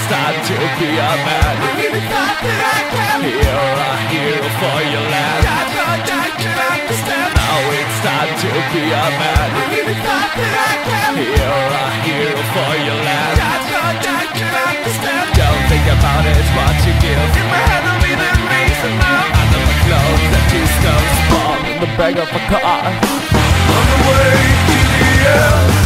time to be a man. I really thought that I could. You're a hero for your land. I thought I could understand. Now it's time to be a man. I really thought that I could. You're a hero for your land. I thought I could understand. Don't think about it, what you give. In my head I'll be the reason now. Under my clothes, the 2 stones fall in the back of a car. On the way to the end.